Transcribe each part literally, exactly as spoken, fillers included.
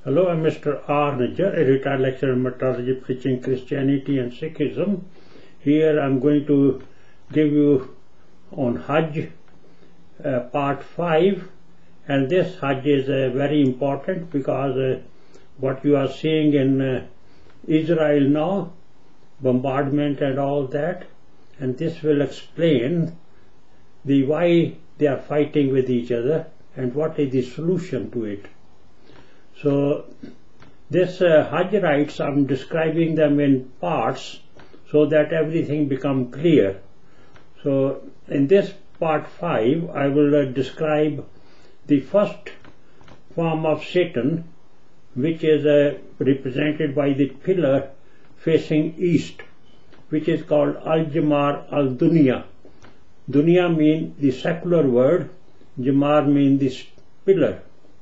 Hello, I'm Mister R. Najjar, a retired lecturer in methodology preaching Christianity and Sikhism. Here I'm going to give you on Hajj uh, part five, and this Hajj is uh, very important because uh, what you are seeing in uh, Israel now, bombardment and all that, and this will explain the why they are fighting with each other and what is the solution to it. So this uh, Hajj rites, I'm describing them in parts so that everything become clear. So in this part five I will uh, describe the first form of Satan, which is uh, represented by the pillar facing east, which is called Al-Djmar Al-Duniyia. Dunya means the secular word, Djmar means this pillar.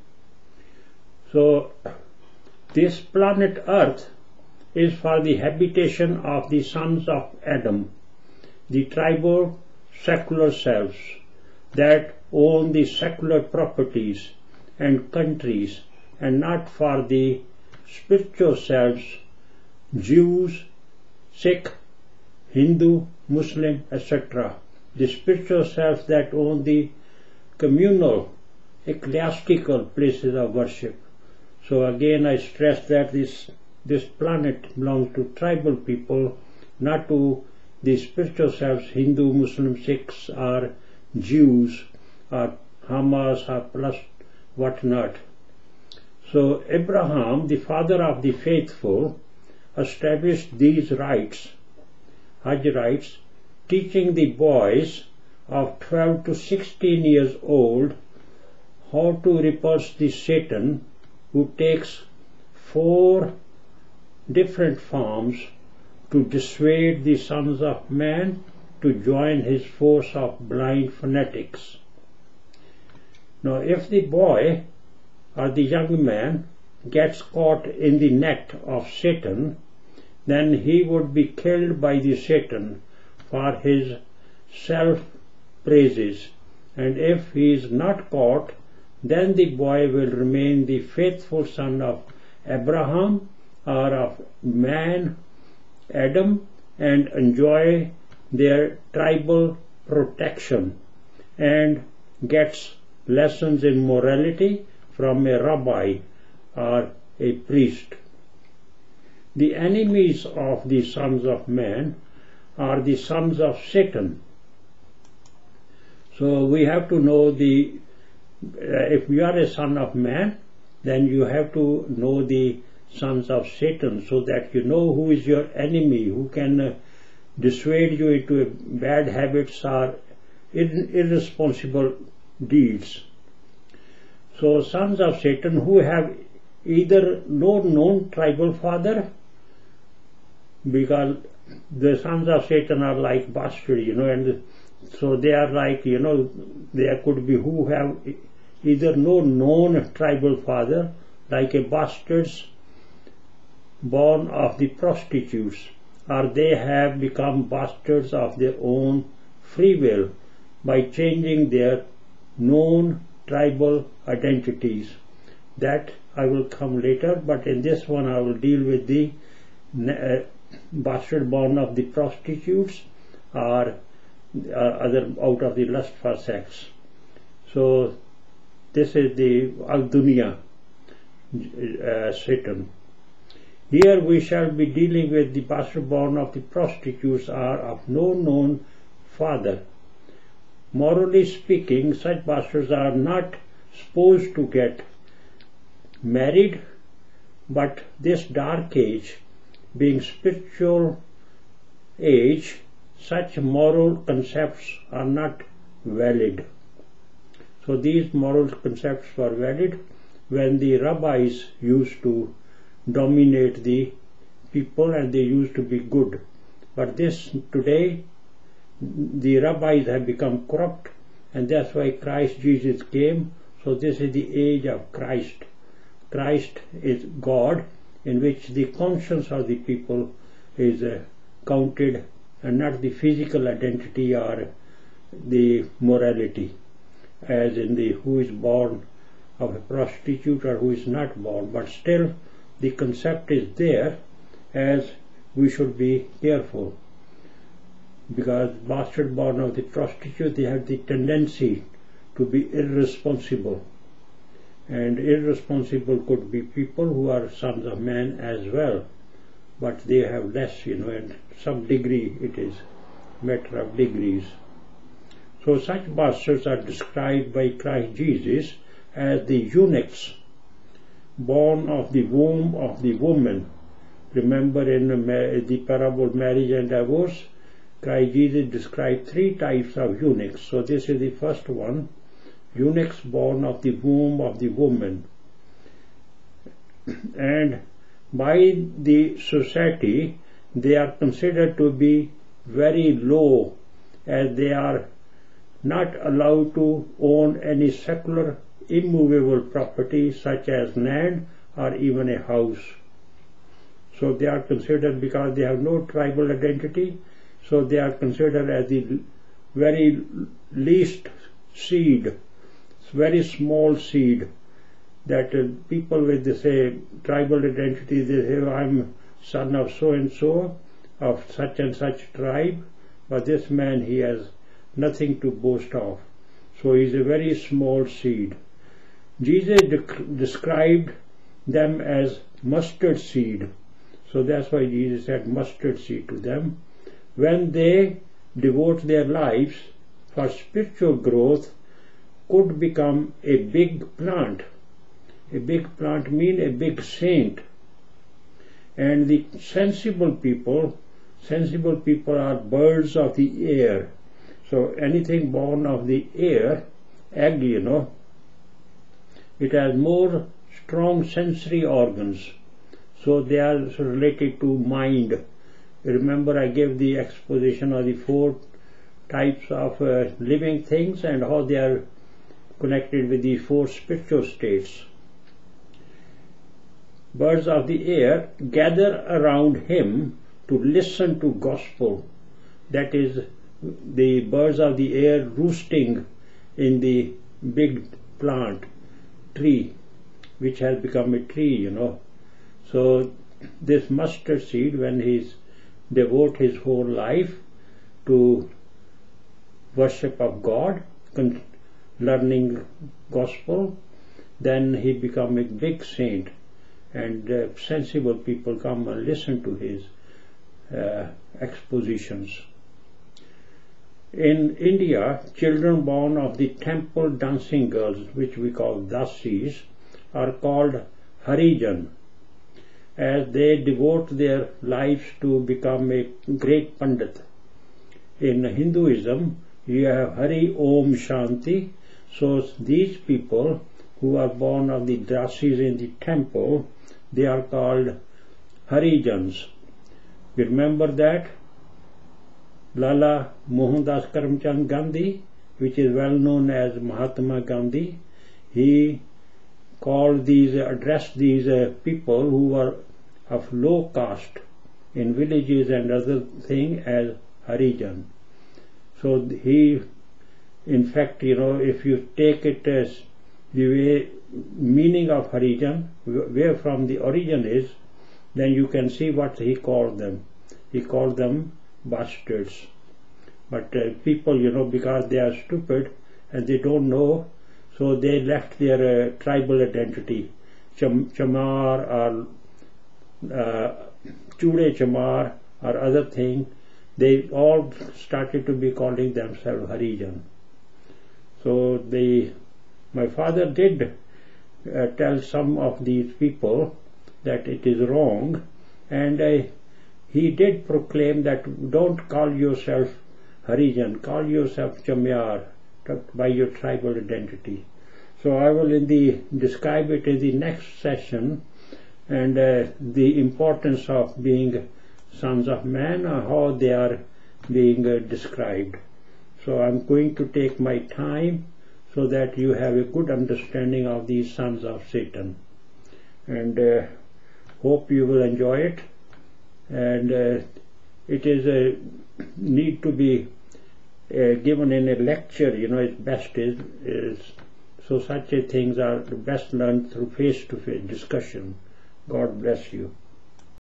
So this planet Earth is for the habitation of the sons of Adam, the tribal secular selves that own the secular properties and countries, and not for the spiritual selves, Jews, Sikh, Hindu, Muslim, et cetera. The spiritual selves that own the communal, ecclesiastical places of worship. So again I stress that this, this planet belongs to tribal people, not to the spiritual selves, Hindu, Muslim, Sikhs, or Jews, or Hamas, or plus whatnot. So Abraham, the father of the faithful, established these rites, Hajj rites, teaching the boys of twelve to sixteen years old how to repulse the Satan, who takes four different forms to dissuade the sons of man to join his force of blind fanatics. Now if the boy or the young man gets caught in the net of Satan, then he would be killed by the Satan for his self-praises, and if he is not caught, then the boy will remain the faithful son of Abraham or of man, Adam, and enjoy their tribal protection and gets lessons in morality from a rabbi or a priest. The enemies of the sons of man are the sons of Satan. So we have to know the Uh, if you are a son of man, then you have to know the sons of Satan, so that you know who is your enemy, who can uh, dissuade you into bad habits or ir irresponsible deeds. So sons of Satan who have either no known tribal father, because the sons of Satan are like bastards, you know, and so they are like, you know, there could be who have either no known tribal father, like a bastards born of the prostitutes, or they have become bastards of their own free will by changing their known tribal identities. That I will come later, but in this one I will deal with the uh, bastard born of the prostitutes or uh, other out of the lust for sex. So this is the Al-Duniyia, uh, Satan. Here we shall be dealing with the bastard born of the prostitutes are of no known father. Morally speaking, such bastards are not supposed to get married, but this dark age, being spiritual age, such moral concepts are not valid. So these moral concepts were valid when the rabbis used to dominate the people and they used to be good. But this today, the rabbis have become corrupt, and that's why Christ Jesus came. So this is the age of Christ. Christ is God, in which the conscience of the people is uh, counted, and not the physical identity or the morality, as in the who is born of a prostitute or who is not born, but still the concept is there, as we should be careful, because bastard born of the prostitute, they have the tendency to be irresponsible, and irresponsible could be people who are sons of man as well, but they have less, you know, and some degree it is matter of degrees. So such bastards are described by Christ Jesus as the eunuchs born of the womb of the woman. Remember in the parable of marriage and divorce, Christ Jesus described three types of eunuchs. So this is the first one, eunuchs born of the womb of the woman. And by the society they are considered to be very low, as they are not allowed to own any secular immovable property such as land or even a house. So they are considered, because they have no tribal identity, so they are considered as the very least seed, very small seed, that uh, people with the say tribal identity, they say, I'm son of so and so, of such and such tribe, but this man, he has nothing to boast of, so he is a very small seed. Jesus de- described them as mustard seed, so that's why Jesus said mustard seed to them. When they devote their lives for spiritual growth, could become a big plant. A big plant means a big saint. And the sensible people, sensible people are birds of the air. So anything born of the air, egg, you know, it has more strong sensory organs. So they are related to mind. Remember, I gave the exposition of the four types of uh, living things and how they are connected with the four spiritual states. Birds of the air gather around him to listen to gospel. That is the birds of the air roosting in the big plant, tree, which has become a tree, you know. So this mustard seed, when he devote his whole life to worship of God, learning gospel, then he become a big saint, and uh, sensible people come and listen to his uh, expositions. In India, children born of the temple dancing girls, which we call dasis, are called Harijan, as they devote their lives to become a great Pandit. In Hinduism, you have Hari Om Shanti. So these people who are born of the dasis in the temple, they are called Harijans. You remember that? Lala Mohandas Karamchand Gandhi, which is well known as Mahatma Gandhi, he called these, addressed these uh, people who were of low caste in villages and other thing as Harijan. So he, in fact, you know, if you take it as the way meaning of Harijan, where from the origin is, then you can see what he called them. He called them bastards. But uh, people, you know, because they are stupid and they don't know, so they left their uh, tribal identity, Cham Chamar or uh, Chude Chamar or other thing. They all started to be calling themselves Harijan. So they, my father did uh, tell some of these people that it is wrong, and uh, he did proclaim that don't call yourself Harijan, call yourself Chamyar by your tribal identity. So I will in the describe it in the next session, and uh, the importance of being sons of man, or how they are being uh, described. So I'm going to take my time so that you have a good understanding of these sons of Satan, and uh, hope you will enjoy it. And uh, it is a need to be uh, given in a lecture, you know. It's best is, is So such a things are best learned through face-to-face discussion. God bless you.